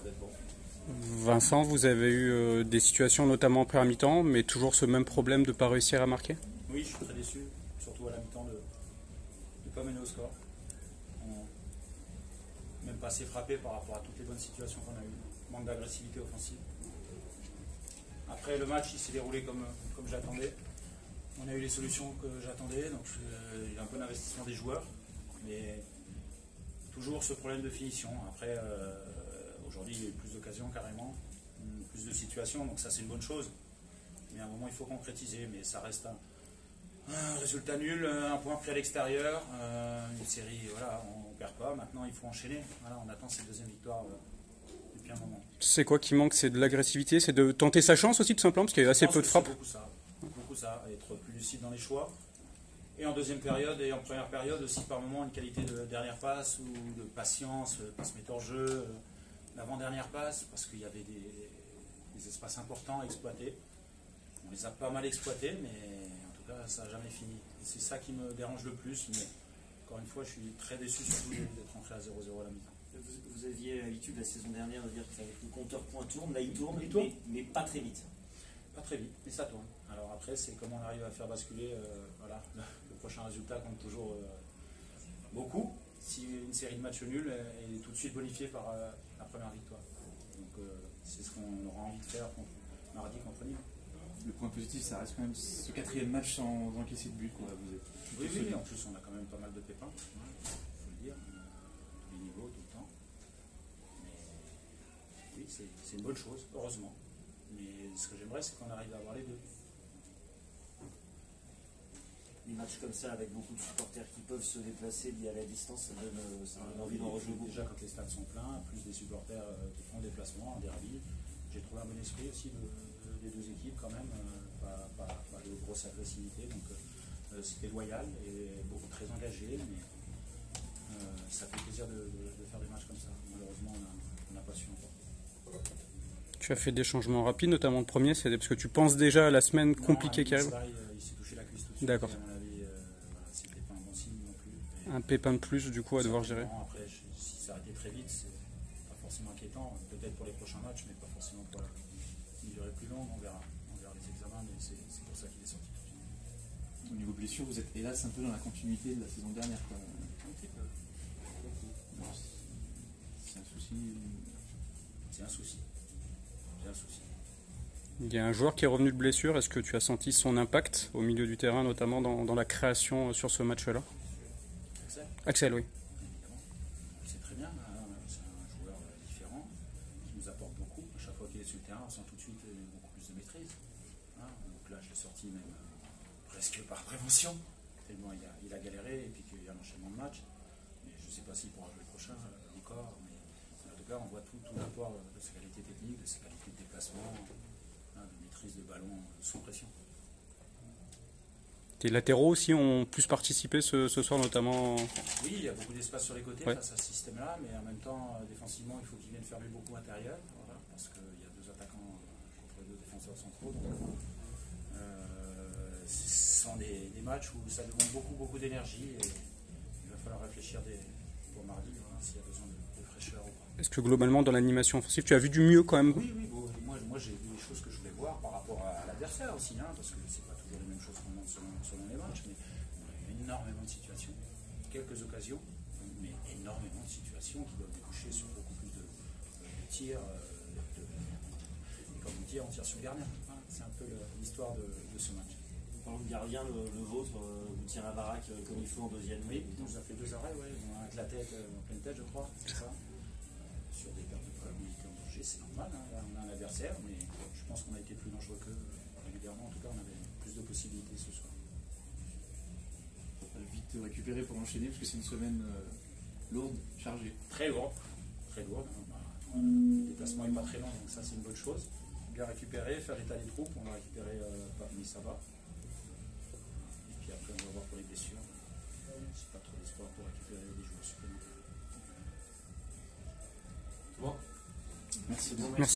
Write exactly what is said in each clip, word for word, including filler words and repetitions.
d'être bon. Vincent, vous avez eu euh, des situations notamment en première mi-temps, mais toujours ce même problème de ne pas réussir à marquer? Oui, je suis très déçu, surtout à la mi-temps, de ne pas mener au score. On même pas assez frappé par rapport à toutes les bonnes situations qu'on a eues. Manque d'agressivité offensive. Après, le match, il s'est déroulé comme, comme j'attendais. On a eu les solutions que j'attendais, donc euh, il y a un bon investissement des joueurs, mais toujours ce problème de finition. Après, euh, aujourd'hui, il y a eu plus d'occasions carrément, plus de situations, donc ça c'est une bonne chose. Mais à un moment, il faut concrétiser, mais ça reste un, un résultat nul, un point pris à l'extérieur, euh, une série, voilà, on ne perd pas. Maintenant, il faut enchaîner. Voilà, on attend cette deuxième victoire euh, depuis un moment. C'est quoi qui manque? C'est de l'agressivité? C'est de tenter sa chance aussi, tout simplement, parce qu'il y a eu assez peu de frappes? C'est beaucoup ça, beaucoup ça, être plus lucide dans les choix. Et en deuxième période et en première période aussi par moment une qualité de dernière passe ou de patience, passe mettre hors jeu, l'avant-dernière passe, parce qu'il y avait des, des espaces importants à exploiter. On les a pas mal exploités, mais en tout cas ça n'a jamais fini. C'est ça qui me dérange le plus, mais encore une fois je suis très déçu surtout d'être rentré à zéro zéro à la mi-temps. Vous, vous aviez l'habitude la saison dernière de dire que le compteur point tourne, là il tourne, il tourne. Mais, mais pas très vite. Pas très vite, mais ça tourne. Alors après c'est comment on arrive à faire basculer, euh, voilà. Le prochain résultat compte toujours euh, beaucoup. Si une série de matchs nuls est tout de suite bonifiée par euh, la première victoire. Donc euh, c'est ce qu'on aura envie de faire contre, mardi contre Nîmes. Le point positif, ça reste quand même ce quatrième match sans encaisser de but. Quoi. Vous êtes oui, oui, en plus on a quand même pas mal de pépins, il faut le dire, à tous les niveaux, tout le temps. Mais oui, c'est une bonne chose, heureusement. Mais ce que j'aimerais, c'est qu'on arrive à avoir les deux. Des matchs comme ça avec beaucoup de supporters qui peuvent se déplacer liés à la distance, ça donne, ça donne envie d'en rejouer beaucoup. Déjà quand les stades sont pleins, plus des supporters euh, qui font déplacement en derby. J'ai trouvé un bon esprit aussi de, de, des deux équipes quand même, euh, pas, pas, pas de grosse agressivité, donc euh, c'était loyal et beaucoup très engagé, mais euh, ça fait plaisir de, de, de faire des matchs comme ça. Malheureusement on n'a pas su encore. Tu as fait des changements rapides, notamment le premier, c'est parce que tu penses déjà à la semaine non, compliquée qui arrive? Il, il s'est touché la cuisse tout de suite. D'accord. C'était pas un bon signe non plus. Et un pépin de plus du coup à devoir gérer. Après, je, si ça arrêtait très vite, c'est pas forcément inquiétant. Peut-être pour les prochains matchs, mais pas forcément pour une durée plus longue. On verra. On verra les examens, mais c'est pour ça qu'il est sorti. Au niveau blessure, vous êtes hélas un peu dans la continuité de la saison dernière. Quoi. Un petit peu. C'est un souci. C'est un souci. C'est un souci. Il y a un joueur qui est revenu de blessure. Est-ce que tu as senti son impact au milieu du terrain, notamment dans, dans la création sur ce match-là? Axel Axel, oui. Évidemment. C'est très bien. Hein. C'est un joueur différent qui nous apporte beaucoup. À chaque fois qu'il est sur le terrain, on sent tout de suite beaucoup plus de maîtrise. Hein. Donc là, je l'ai sorti même euh, presque par prévention. Tellement il a, il a galéré et puis qu'il y a un enchaînement de matchs. Mais je ne sais pas s'il pourra jouer le prochain euh, encore. Mais en tout cas, on voit tout, tout l'apport de sa qualité technique, de sa qualité de déplacement. De maîtrise de ballon sous pression. Tes latéraux aussi ont plus participé ce, ce soir notamment. Oui, il y a beaucoup d'espace sur les côtés ouais. face à ce système-là, mais en même temps, défensivement, il faut qu'ils viennent fermer beaucoup à l'intérieur, voilà, parce qu'il y a deux attaquants contre deux défenseurs centraux. Donc, euh, ce sont des, des matchs où ça demande beaucoup, beaucoup d'énergie et il va falloir réfléchir des, pour mardi, voilà, s'il y a besoin de, de fraîcheur ou pas. Est-ce que globalement, dans l'animation offensive, tu as vu du mieux quand même? Oui, oui, bon, moi, moi j'ai vu des choses que je voulais voir par rapport à, à l'adversaire aussi, hein, parce que c'est pas toujours les mêmes choses qu'on montre selon, selon les matchs, mais on a eu énormément de situations, quelques occasions, mais énormément de situations qui doivent déboucher sur beaucoup plus de, de tirs. Euh, de, et comme on dit, on tire sur le gardien. Hein, c'est un peu l'histoire de, de ce match. Parlant de gardien, le, le vôtre, euh, vous tirez la baraque euh, comme il faut en deuxième. Oui, on nous a fait deux arrêts, ouais, on a avec la tête, euh, en pleine tête, je crois, c'est ça. Sur des pertes de probabilité en danger, c'est normal, hein, là, on a un adversaire, mais je pense qu'on a été plus dangereux qu'eux régulièrement, en tout cas on avait plus de possibilités ce soir. Vite récupérer pour enchaîner, parce que c'est une semaine euh, lourde, chargée. Très lourde, très lourde. Le déplacement n'est pas très long, donc ça c'est une bonne chose. Bien récupérer, faire l'état des troupes, on va récupérer euh, pas, mais ça va. Et puis après on va voir pour les blessures. C'est pas trop d'espoir pour récupérer des joueurs supplémentaires. Bon. Merci. Bon, merci.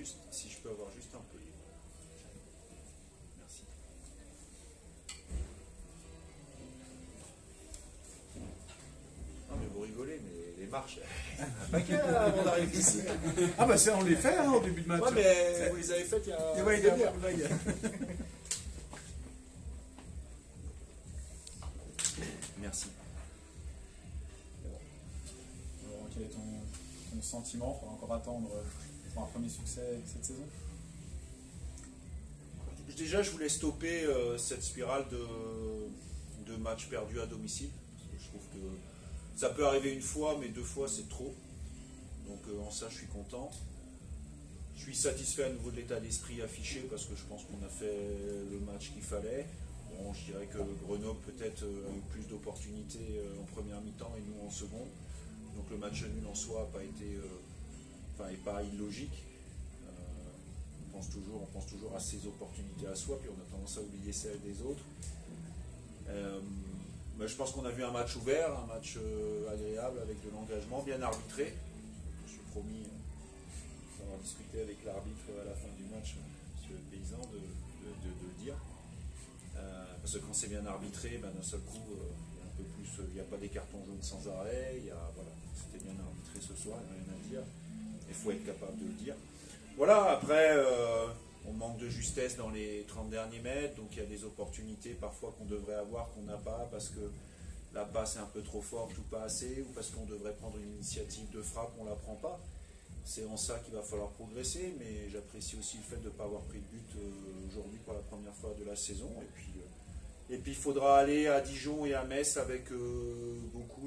juste, si je peux avoir juste un peu. Merci. Non mais vous rigolez, mais les marches, un paquet là, avant d'arriver ici. Ah bah ça, on les fait hein, au début de match. Ouais mais vous les avez faites il y a... Et ouais, il y a une blague. Merci. Alors, quel est ton, ton sentiment? Il faudra encore attendre pour un premier succès cette saison. Déjà, je voulais stopper euh, cette spirale de, de matchs perdus à domicile. Parce que je trouve que ça peut arriver une fois, mais deux fois, c'est trop. Donc euh, en ça, je suis content. Je suis satisfait à nouveau de l'état d'esprit affiché parce que je pense qu'on a fait le match qu'il fallait. Bon, je dirais que Grenoble peut-être euh, a eu plus d'opportunités euh, en première mi-temps et nous en seconde. Donc le match nul en soi n'a pas été, euh, enfin, est pas illogique. Euh, on pense toujours, on pense toujours à ses opportunités à soi, puis on a tendance à oublier celles des autres. Euh, mais je pense qu'on a vu un match ouvert, un match euh, agréable avec de l'engagement, bien arbitré. Je me suis promis euh, d'avoir discuté avec l'arbitre à la fin du match, M. Paysan, de, de, de, de le dire. Euh, parce que quand c'est bien arbitré, ben, d'un seul coup, euh, il y a un peu plus, il n'y a pas des cartons jaunes sans arrêt. Il y a, voilà, c'était bien arbitré ce soir, il n'y a rien à dire. Il faut être capable de le dire. Voilà, après, euh, on manque de justesse dans les trente derniers mètres, donc il y a des opportunités parfois qu'on devrait avoir, qu'on n'a pas, parce que la passe est un peu trop forte ou pas assez, ou parce qu'on devrait prendre une initiative de frappe, on ne la prend pas. C'est en ça qu'il va falloir progresser, mais j'apprécie aussi le fait de ne pas avoir pris de but euh, aujourd'hui pour la première fois de la saison. Et puis, euh, et puis il faudra aller à Dijon et à Metz avec euh, beaucoup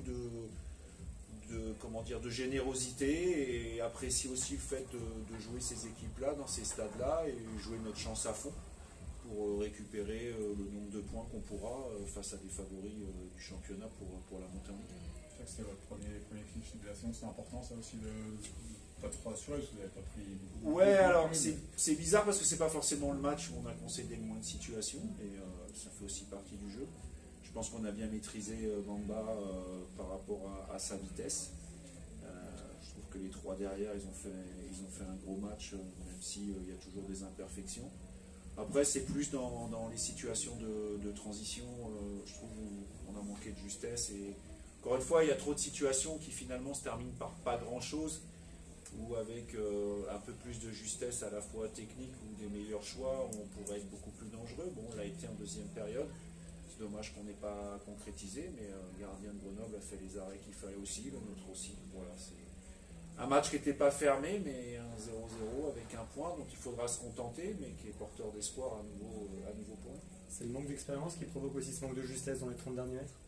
de, de, comment dire, de générosité et apprécier aussi le fait de, de jouer ces équipes-là dans ces stades-là et jouer notre chance à fond pour récupérer euh, le nombre de points qu'on pourra euh, face à des favoris euh, du championnat pour, pour la montée en ligue. C'est vrai que c'était votre premier, premier clip de la saison, c'est important ça aussi de pas trop rassurer parce que vous n'avez pas pris beaucoup. Ouais, alors c'est bizarre parce que c'est pas forcément le match où on a concédé le moins de situations et euh, ça fait aussi partie du jeu. Je pense qu'on a bien maîtrisé euh, Bamba euh, par rapport à, à sa vitesse. Euh, je trouve que les trois derrière, ils ont fait, ils ont fait un gros match, euh, même s'il euh, y a toujours des imperfections. Après, c'est plus dans, dans les situations de, de transition, euh, je trouve qu'on a manqué de justesse. Et encore une fois, il y a trop de situations qui finalement se terminent par pas grand-chose, ou avec euh, un peu plus de justesse à la fois technique ou des meilleurs choix, on pourrait être beaucoup plus dangereux. Bon, on l'a été en deuxième période. C'est dommage qu'on n'ait pas concrétisé, mais euh, le gardien de Grenoble a fait les arrêts qu'il fallait aussi, le nôtre aussi. Voilà, c'est un match qui n'était pas fermé, mais un zéro zéro avec un point, donc il faudra se contenter, mais qui est porteur d'espoir à nouveau, à nouveau pour nous. C'est le manque d'expérience qui provoque aussi ce manque de justesse dans les trente derniers mètres?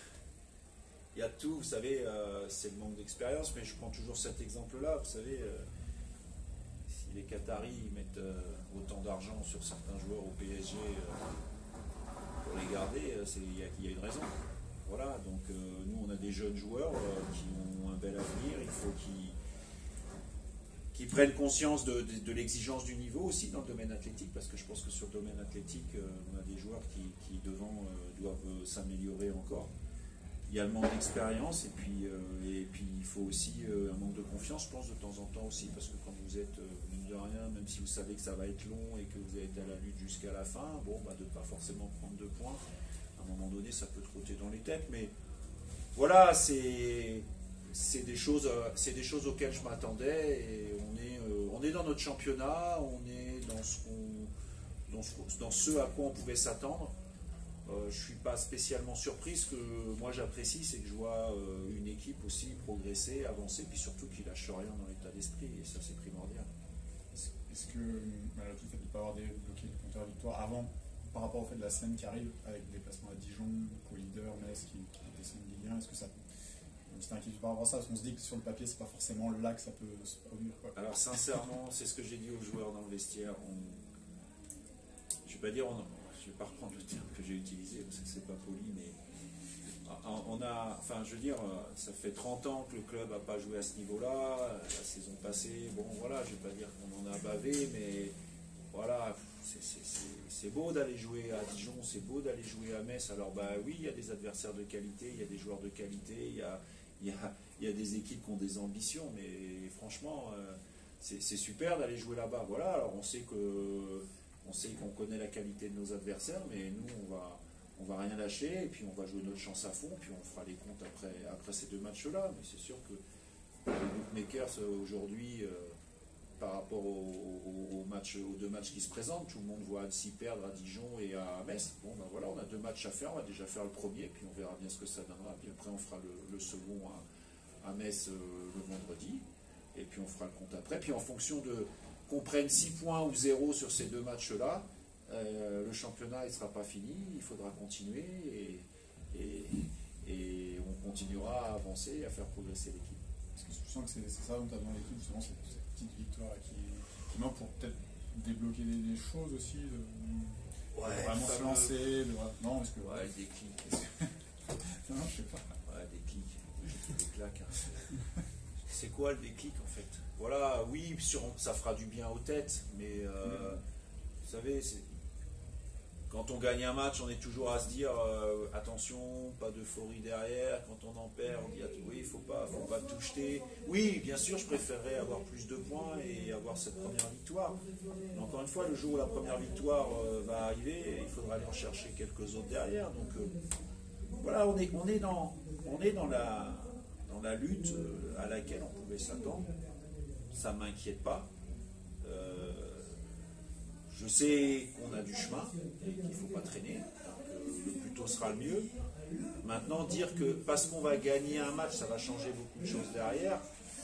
Il y a tout, vous savez, euh, c'est le manque d'expérience, mais je prends toujours cet exemple-là. Vous savez, euh, si les Qataris mettent euh, autant d'argent sur certains joueurs au P S G euh, pour les garder, euh, il y, y a une raison. Voilà, donc euh, nous on a des jeunes joueurs euh, qui ont un bel avenir, il faut qu'ils qu'ils prennent conscience de, de, de l'exigence du niveau aussi dans le domaine athlétique, parce que je pense que sur le domaine athlétique, euh, on a des joueurs qui, qui devant euh, doivent euh, s'améliorer encore. Il y a le manque d'expérience et puis, euh, et puis il faut aussi euh, un manque de confiance, je pense, de temps en temps aussi, parce que quand vous êtes, euh, mine de rien, même si vous savez que ça va être long et que vous êtes à la lutte jusqu'à la fin, bon, bah, de ne pas forcément prendre deux points, à un moment donné, ça peut trotter dans les têtes, mais voilà, c'est des choses, c'est des choses auxquelles je m'attendais et on est, euh, on est dans notre championnat, on est dans ce, qu'on, dans ce, dans ce à quoi on pouvait s'attendre. Euh, je ne suis pas spécialement surpris. Ce que moi j'apprécie, c'est que je vois euh, une équipe aussi progresser, avancer, puis surtout qui ne lâche rien dans l'état d'esprit, et ça c'est primordial. Est-ce est que, malgré tout le fait de ne pas avoir débloqué le compteur victoire avant, par rapport au fait de la semaine qui arrive, avec des déplacements à Dijon, co-leader, Metz qui, qui descend de Ligue un, est-ce que ça une petite inquiétude par rapport à ça? Parce qu'on se dit que sur le papier, c'est pas forcément là que ça peut se produire, quoi. Alors sincèrement, c'est ce que j'ai dit aux joueurs dans le vestiaire. On... Je ne vais pas dire, on... je vais pas reprendre le terme que j'ai utilisé parce que c'est pas poli, mais on a, enfin, je veux dire, ça fait trente ans que le club n'a pas joué à ce niveau-là. La saison passée, bon, voilà, je ne vais pas dire qu'on en a bavé, mais voilà, c'est beau d'aller jouer à Dijon, c'est beau d'aller jouer à Metz. Alors, bah oui, il y a des adversaires de qualité, il y a des joueurs de qualité, il y a, il y a, il y a des équipes qui ont des ambitions, mais franchement, euh, c'est super d'aller jouer là-bas. Voilà, alors on sait que on sait qu'on connaît la qualité de nos adversaires, mais nous on va on va rien lâcher et puis on va jouer notre chance à fond, puis on fera les comptes après après ces deux matchs-là. Mais c'est sûr que les bookmakers aujourd'hui, euh, par rapport aux, aux, aux, matchs, aux deux matchs qui se présentent, tout le monde voit Annecy perdre à Dijon et à Metz. Bon ben voilà, on a deux matchs à faire, on va déjà faire le premier, puis on verra bien ce que ça donnera. Puis après on fera le, le second à, à Metz euh, le vendredi, et puis on fera le compte après. Puis en fonction de qu'on prenne six points ou zéro sur ces deux matchs-là, euh, le championnat il ne sera pas fini, il faudra continuer et, et, et on continuera à avancer et à faire progresser l'équipe. Parce que je sens que c'est ça dont tu as besoin l'équipe, justement, cette, cette petite victoire qui, qui manque pour peut-être débloquer des, des choses aussi, de, ouais, de vraiment se lancer. De, non, est-ce que. Ouais, le déclic. Non, je sais pas. Ouais, déclic. J'ai des claques. Hein. C'est quoi le déclic en fait? Voilà, oui, sur, ça fera du bien aux têtes, mais euh, mmh. vous savez, c'est. Quand on gagne un match, on est toujours à se dire euh, attention, pas d'euphorie derrière. Quand on en perd, on dit oui, il ne faut pas, faut pas tout jeter. Oui, bien sûr, je préférerais avoir plus de points et avoir cette première victoire. Mais encore une fois, le jour où la première victoire euh, va arriver, il faudra aller en chercher quelques autres derrière. Donc euh, voilà, on est, on est, dans, on est dans, la, dans la lutte euh, à laquelle on pouvait s'attendre. Ça ne m'inquiète pas. Euh, Je sais qu'on a du chemin et qu'il ne faut pas traîner, donc le plus tôt sera le mieux. Maintenant, dire que parce qu'on va gagner un match, ça va changer beaucoup de choses derrière,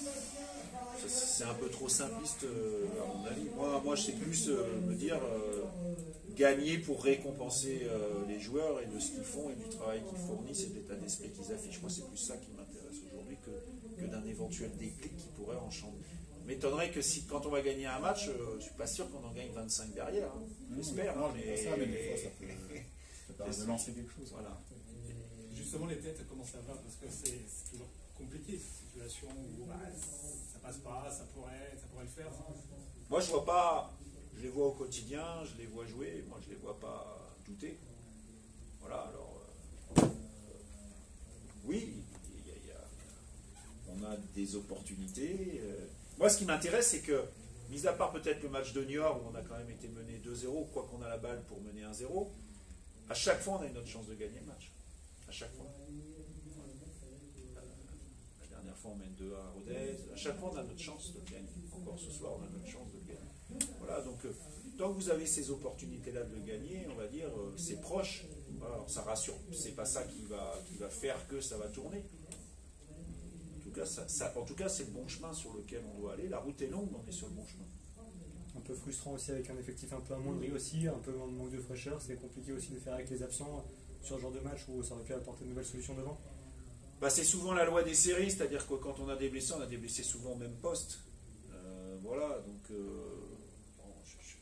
c'est un peu trop simpliste à mon avis. Moi, moi je sais plus me dire euh, gagner pour récompenser euh, les joueurs et de ce qu'ils font et du travail qu'ils fournissent et de l'état d'esprit qu'ils affichent. Moi, c'est plus ça qui m'intéresse aujourd'hui que, que d'un éventuel déclic qui pourrait en changer. M'étonnerait que si, quand on va gagner un match, euh, je ne suis pas sûr qu'on en gagne vingt-cinq derrière. Hein. J'espère. Non, hein, mais... ça, mais des fois, ça peut, ça permet de lancer quelque chose. Voilà. Justement, les têtes commencent à voir parce que c'est toujours compliqué cette situation où bah, ça passe pas, ça pourrait, ça pourrait le faire. Moi, je vois pas. Je les vois au quotidien, je les vois jouer. Moi, je les vois pas douter. Voilà. Alors, euh, oui, y a, y a, on a des opportunités. Euh, Moi, ce qui m'intéresse, c'est que, mis à part peut-être le match de Niort, où on a quand même été mené deux zéro, quoi qu'on a la balle pour mener un zéro, à chaque fois, on a une autre chance de gagner le match. À chaque fois. La dernière fois, on mène deux un à Rodez. À chaque fois, on a notre chance de gagner. Encore ce soir, on a notre chance de gagner. Voilà, donc, euh, tant que vous avez ces opportunités-là de le gagner, on va dire, euh, c'est proche. Voilà, alors, ça rassure. C'est pas ça qui va, qui va faire que ça va tourner. En tout cas, ça, ça, en tout cas, c'est le bon chemin sur lequel on doit aller. La route est longue, mais on est sur le bon chemin. Un peu frustrant aussi avec un effectif un peu amoindri aussi, un peu de manque de fraîcheur. C'est compliqué aussi de faire avec les absents sur ce genre de match où ça aurait pu apporter de nouvelles solutions devant. Bah, c'est souvent la loi des séries, c'est-à-dire que quand on a des blessés, on a des blessés souvent au même poste. Euh, voilà, donc euh, bon, je,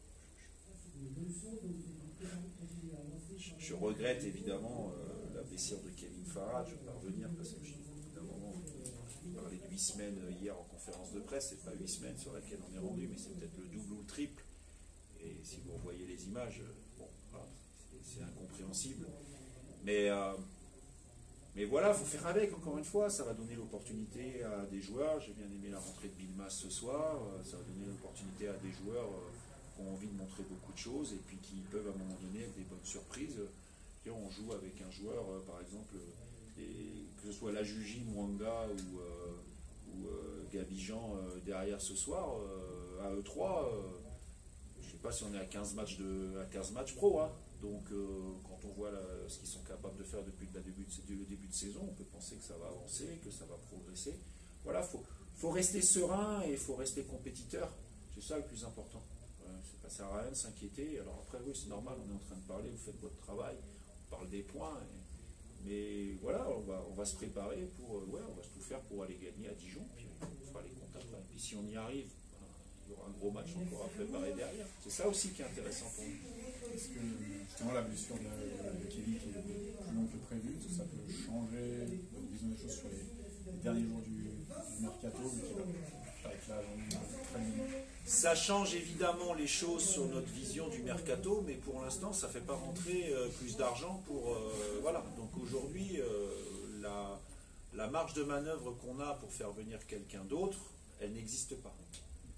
je, je, je regrette évidemment euh, la blessure de Kevin Farah. Je ne vais pas revenir parce que je parlais de huit semaines hier en conférence de presse, c'est pas huit semaines sur laquelle on est rendu, mais c'est peut-être le double ou le triple. Et si vous revoyez les images, bon, voilà, c'est incompréhensible. Mais, euh, mais voilà, il faut faire avec, encore une fois, ça va donner l'opportunité à des joueurs. J'ai bien aimé la rentrée de Bilmas ce soir, ça va donner l'opportunité à des joueurs qui ont envie de montrer beaucoup de choses et puis qui peuvent à un moment donné être des bonnes surprises. On joue avec un joueur, par exemple, et que ce soit la Juji, Mwanga ou, euh, ou euh, Gabijan euh, derrière ce soir, euh, à E trois, euh, je ne sais pas si on est à quinze matchs, de, à quinze matchs pro. Hein. Donc euh, quand on voit là, ce qu'ils sont capables de faire depuis le début de, le début de saison, on peut penser que ça va avancer, que ça va progresser. Voilà, il faut, faut rester serein et il faut rester compétiteur. C'est ça le plus important. Euh, ça ne sert à rien de s'inquiéter. Alors après, oui, c'est normal, on est en train de parler, vous faites votre travail, on parle des points. Et, mais voilà, on va, on va se préparer pour, euh, ouais, on va tout faire pour aller gagner à Dijon, puis on fera les comptes après. Puis si on y arrive, ben, il y aura un gros match encore à préparer derrière. C'est ça aussi qui est intéressant pour nous. Est-ce que justement la blessure de, de Kevin qui est plus longue que prévu, est-ce que ça peut changer votre vision des choses sur les, les derniers jours du, du mercato, vu qu'il va avec la très Ça change évidemment les choses sur notre vision du mercato, mais pour l'instant, ça ne fait pas rentrer euh, plus d'argent pour... Euh, voilà. Donc aujourd'hui, euh, la, la marge de manœuvre qu'on a pour faire venir quelqu'un d'autre, elle n'existe pas.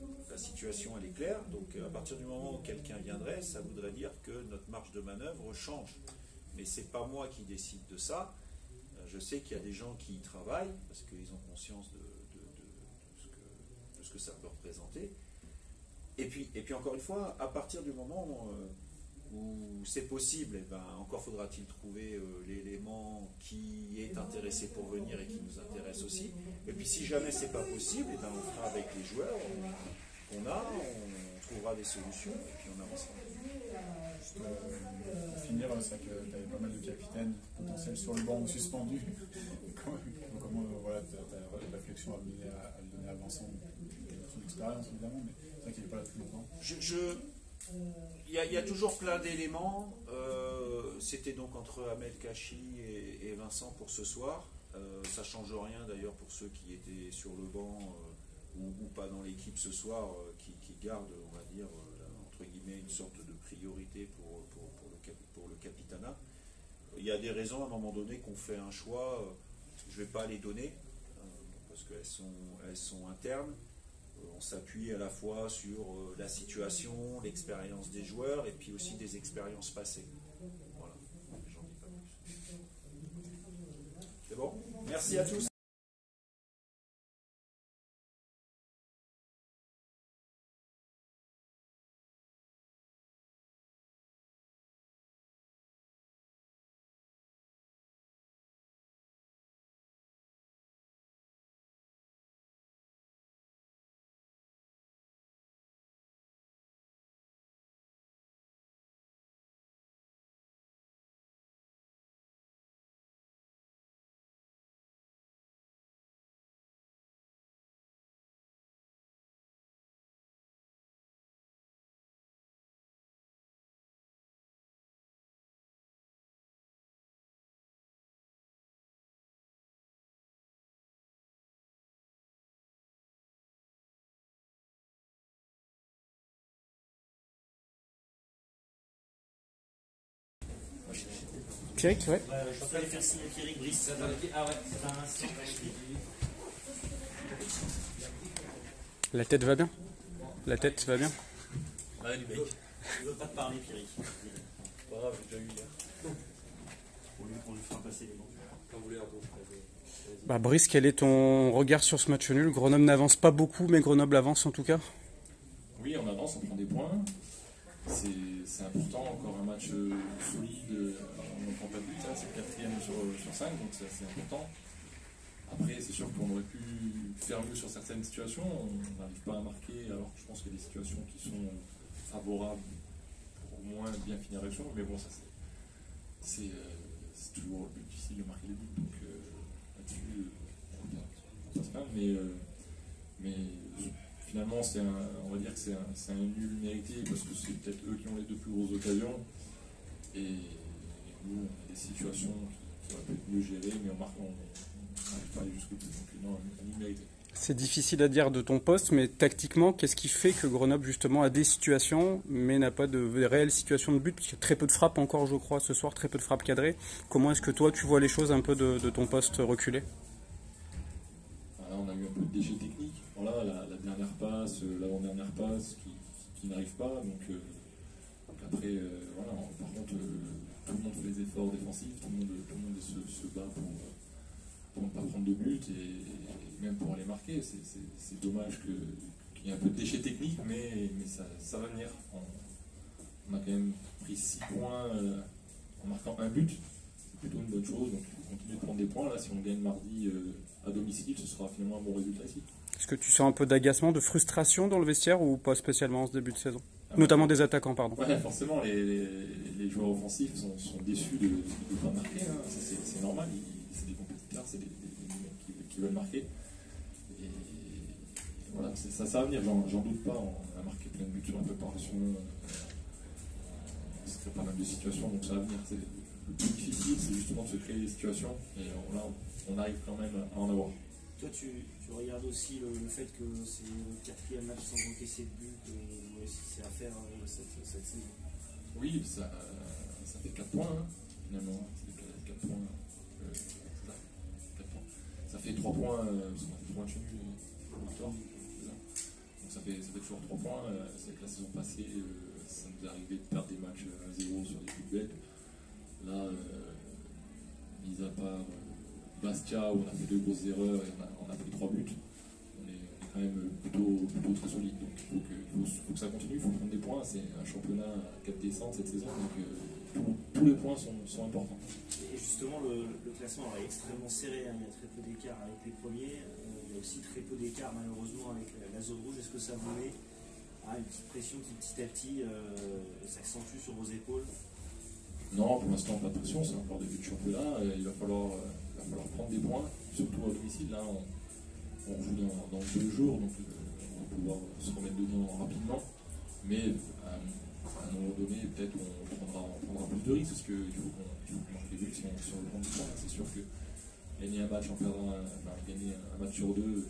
la situation elle est claire, donc à partir du moment où quelqu'un viendrait, ça voudrait dire que notre marge de manœuvre change. Mais c'est pas moi qui décide de ça. Je sais qu'il y a des gens qui y travaillent parce qu'ils ont conscience de, de, de, de, ce que, de ce que ça peut représenter. Et puis, et puis encore une fois, à partir du moment euh, où c'est possible, eh ben, encore faudra-t-il trouver euh, l'élément qui est intéressé pour venir et qui nous intéresse aussi. Et puis si jamais c'est pas possible, eh ben, on fera avec les joueurs qu'on a, on trouvera des solutions et puis on avancera. Juste, euh, pour finir, c'est vrai que tu avais pas mal de capitaines potentiels sur le banc ou suspendus. comment comment euh, voilà, tu as des réflexions à, mener à, à le donner à Vincent, son expérience évidemment, mais c'est vrai qu'il n'est pas là depuis longtemps. Je, je, il, y a, il y a toujours plein d'éléments. Euh, C'était donc entre Ahmed Kachi et, et Vincent pour ce soir. Euh, ça ne change rien d'ailleurs pour ceux qui étaient sur le banc euh, ou, ou pas dans l'équipe ce soir, euh, qui, qui gardent, on va dire, euh, entre guillemets, une sorte de priorité pour, pour, pour, le, cap, pour le capitanat. Il y a des raisons à un moment donné qu'on fait un choix. Euh, je ne vais pas les donner euh, parce qu'elles sont, elles sont internes. On s'appuie à la fois sur la situation, l'expérience des joueurs et puis aussi des expériences passées. Voilà, j'en dis pas plus. C'est bon? Merci à tous. Pierrick, ouais. Euh, je peux aller faire signer Pierrick Brice. Ah ouais, c'est un instant. La tête va bien? La tête va bien? Ouais, du mec. Il ne veut pas te parler, Pierrick. Pas grave, j'ai déjà eu hier. Pour lui, pour lui faire passer les bons. Quand vous voulez un peu. Bah Brice, quel est ton regard sur ce match nul? Grenoble n'avance pas beaucoup, mais Grenoble avance en tout cas. Oui, on avance, on prend des points. C'est important, encore un match euh, solide, euh, on ne prend pas de but, c'est le quatrième sur, sur cinq, donc c'est assez important. Après, c'est sûr qu'on aurait pu faire mieux sur certaines situations, on n'arrive pas à marquer, alors que je pense qu'il y a des situations qui sont favorables pour au moins bien finir les choses, mais bon, ça c'est euh, toujours difficile de marquer les buts, donc euh, là-dessus, on passe pas, mais, euh, mais je, finalement, un, on va dire que c'est un, un nul mérité parce que c'est peut-être eux qui ont les deux plus grosses occasions. Et nous, on a des situations qui, qui auraient pu être mieux gérées, mais on marque, on n'arrive pas à aller jusqu'au bout. Donc, non, un nul mérité. C'est difficile à dire de ton poste, mais tactiquement, qu'est-ce qui fait que Grenoble, justement, a des situations, mais n'a pas de réelles situations de but? Parce qu'il y a très peu de frappes encore, je crois, ce soir, très peu de frappes cadrées. Comment est-ce que toi, tu vois les choses un peu de, de ton poste reculé? Voilà, on a eu un peu de déchets techniques. Voilà, la, la dernière passe, l'avant-dernière passe qui, qui, qui n'arrive pas. Donc, euh, donc après, euh, voilà, par contre, euh, tout le monde fait les efforts défensifs, tout le monde, tout le monde se, se bat pour, pour ne pas prendre de but et, et même pour aller marquer. C'est dommage qu'il qu y ait un peu de déchets techniques, mais, mais ça, ça va venir. On, on a quand même pris six points euh, en marquant un but. C'est plutôt une bonne chose. Donc, il faut continuer de prendre des points. Là, si on gagne mardi euh, à domicile, ce sera finalement un bon résultat ici. Est-ce que tu sens un peu d'agacement, de frustration dans le vestiaire ou pas spécialement en ce début de saison? Ah, Notamment des attaquants, pardon. Ouais, forcément, les, les, les joueurs offensifs sont, sont déçus de ne pas marquer. Hein. C'est normal, c'est des compétiteurs, c'est des, des, des mecs qui, qui veulent marquer. Et, et voilà, ça, ça va venir, j'en doute pas. On a marqué plein de buts sur la préparation. On se crée pas mal de situations, donc ça va venir. Le plus difficile, c'est justement de se créer des situations. Et on, là, on arrive quand même à en avoir. Toi, tu, tu regardes aussi le, le fait que c'est le quatrième match sans encaisser de but, euh, ouais, si c'est à faire euh, cette, cette saison. Oui, ça, ça fait quatre points, hein, finalement. C'est quatre points, euh, ça, quatre points. Ça fait trois points, euh, parce qu'on a fait trois matchs nuls, victoire. Donc ça fait, ça fait toujours trois points. Euh, c'est que la saison passée, euh, ça nous est arrivé de perdre des matchs un zéro sur des coups de bête. Là, euh, mis à part euh, Bastia, où on a fait deux grosses erreurs et on a, on a pris trois buts, on est, on est quand même plutôt, plutôt très solide. Donc il faut que, il faut, faut que ça continue, il faut prendre des points. C'est un championnat à quatre descentes cette saison, donc euh, tous, tous les points sont, sont importants. Et justement, le, le classement est extrêmement serré, hein. Il y a très peu d'écart avec les premiers, euh, il y a aussi très peu d'écart malheureusement avec la, la zone rouge. Est-ce que ça vous met à une petite pression qui petit à petit euh, s'accentue sur vos épaules? Non, pour l'instant, pas de pression, c'est encore début de championnat. Il va falloir, euh, il va falloir prendre des points, surtout à domicile. Là, on, on joue dans, dans deux jours, donc euh, on va pouvoir se remettre dedans rapidement. Mais à, à un moment donné, peut-être on prendra, on prendra plus de risques parce qu'il faut qu'on qu marque des buts si on, si on veut prendre des points. C'est sûr que gagner un match en perdant un, enfin, gagner un match sur deux,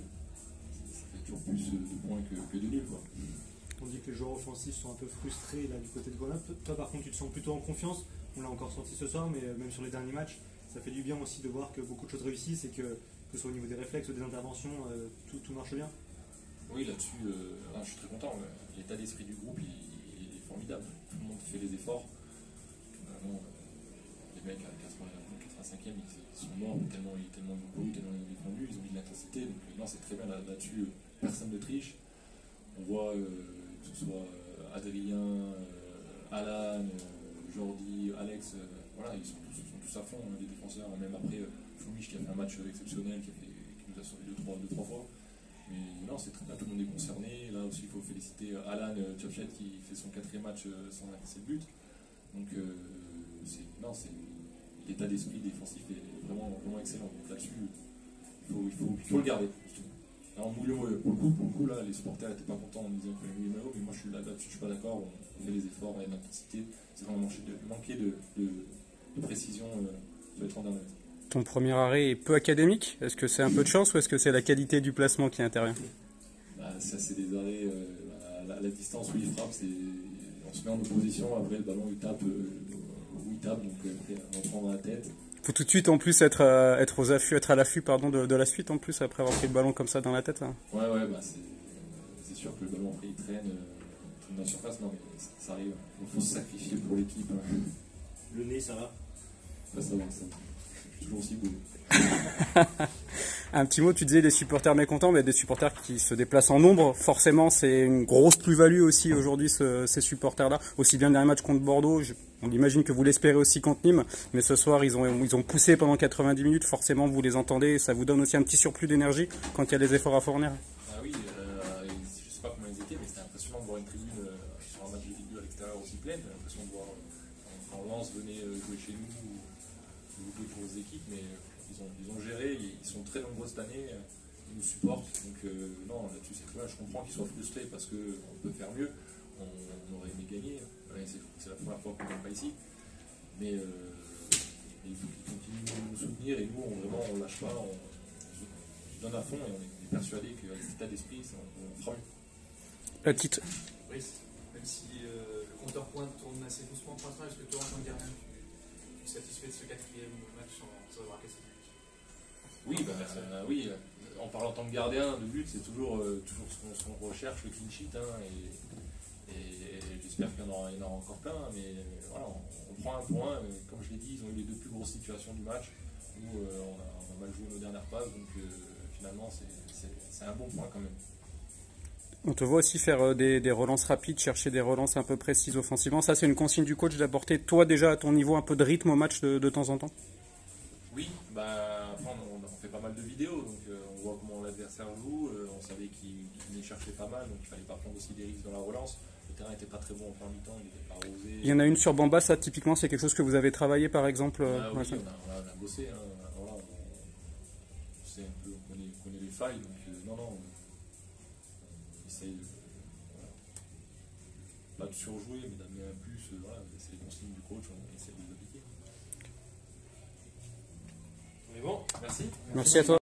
ça fait toujours plus de points que, que de nuls, quoi. On dit que les joueurs offensifs sont un peu frustrés là du côté de Grenoble. Toi par contre tu te sens plutôt en confiance. On l'a encore senti ce soir, mais même sur les derniers matchs, ça fait du bien aussi de voir que beaucoup de choses réussissent et que, que ce soit au niveau des réflexes ou des interventions, euh, tout, tout marche bien. Oui, là-dessus, euh, là, je suis très content. L'état d'esprit du groupe, il, il est formidable. Tout le monde fait les efforts. Vraiment, euh, les mecs à quatre-vingt-cinquième, ils sont morts tellement, tellement ils ont couru, tellement ils ont défendu, ils ont mis de l'intensité. Donc non, c'est très bien là-dessus. Personne ne triche. On voit euh, que ce soit euh, Adrien, euh, Alan, euh, Jordi, Alex, euh, voilà, ils sont tous, sont tous à fond, hein, les défenseurs. Même après, euh, Foumich qui a fait un match exceptionnel, qui, a fait, qui nous a sauvé deux trois, deux, trois fois. Mais non, c'est très bien, tout le monde est concerné. Là aussi, il faut féliciter Alan euh, Tchopchet qui fait son quatrième match euh, sans encaisser de but. Donc, euh, non, c'est l'état d'esprit défensif est vraiment, vraiment excellent. Donc là-dessus, il faut, il, faut, il faut le garder. Là, on mouille le maillot. Pour le coup, pour le coup là, les supporters n'étaient pas contents en me disant qu'il fallait mouiller le maillot, mais moi je suis là, là-dessus, je suis pas d'accord. On, on fait les efforts, il y a de l'intensité. C'est vraiment manquer de, manquer de, de, de précision euh, sur les trente derniers mètres. Ton premier arrêt est peu académique. Est-ce que c'est un peu de chance ou est-ce que c'est la qualité du placement qui intervient? Bah, ça, c'est des arrêts euh, à, la, à la distance où il frappe. On se met en opposition, après le ballon il tape euh, où il tape, donc après on prend dans la tête. Faut tout de suite en plus être, euh, être aux affûts, être à l'affût pardon de, de la suite en plus après avoir pris le ballon comme ça dans la tête. Hein. Ouais ouais bah c'est sûr que le ballon après il traîne, euh, traîne dans la surface, non mais ça, ça arrive. Il faut se sacrifier pour l'équipe. Hein. Le nez ça va? Bah, ça va, ça va. Je suis toujours aussi beau. Un petit mot, tu disais des supporters mécontents, mais des supporters qui se déplacent en nombre. Forcément, c'est une grosse plus-value aussi aujourd'hui, ce, ces supporters-là. Aussi bien le dernier match contre Bordeaux, je, on imagine que vous l'espérez aussi contre Nîmes, mais ce soir, ils ont, ils ont poussé pendant quatre-vingt-dix minutes. Forcément, vous les entendez, ça vous donne aussi un petit surplus d'énergie quand il y a des efforts à fournir. Ah oui, euh, je ne sais pas comment ils étaient, mais c'était impressionnant de voir une tribune euh, sur un match de Ligue deux à l'extérieur aussi pleine. J'ai l'impression de voir euh, quand Lens venait euh, jouer chez nous ou, ou jouer pour les équipes, mais euh, ils, ont, ils ont géré, ils sont très nombreux cette année. Euh, nous supportent, donc euh, non, là-dessus c'est clair, je comprends qu'ils soient frustrés parce qu'on peut faire mieux, on, on aurait aimé gagner, c'est la première fois qu'on ne gagne pas ici, mais euh, il faut qu'ils continuent de nous soutenir et nous on, vraiment on ne lâche pas, on, on se donne à fond et on est, on est persuadé qu'avec cet état d'esprit on, on fera mieux. La petite. Oui, même si euh, le compteur pointe tourne assez doucement pour l'instant, est-ce que toi en tant que gardien tu es satisfait de ce quatrième match sans, sans avoir cassé de but? Oui, bah, euh, oui. En parlant en tant que gardien de but, c'est toujours, euh, toujours ce qu'on recherche, le clean sheet, hein, et, et, et j'espère qu'il y, y en aura encore plein, mais euh, voilà, on, on prend un point, mais comme je l'ai dit, ils ont eu les deux plus grosses situations du match, où euh, on, a, on a mal joué nos dernières passes, donc euh, finalement c'est un bon point quand même. On te voit aussi faire des, des relances rapides, chercher des relances un peu précises offensivement, ça c'est une consigne du coach d'apporter toi déjà à ton niveau un peu de rythme au match de, de temps en temps? Oui, bah, après on, on fait pas mal de vidéos, donc euh, on voit comment l'adversaire joue, euh, on savait qu'il qu venait chercher pas mal, donc il fallait pas prendre aussi des risques dans la relance. Le terrain n'était pas très bon en première mi-temps, il n'était pas arrosé. Il y en a une sur Bamba, ça typiquement c'est quelque chose que vous avez travaillé par exemple? Ah, oui, ouais, on, a, on, a, on a bossé, hein. Voilà, on, on, sait un peu, on connaît, on connaît les failles, donc euh, non, non, on, on essaye de, voilà, pas de surjouer, mais d'amener un plus, euh, voilà, c'est les consignes du coach, on essaie de les appliquer. On est bon, merci. Merci à toi.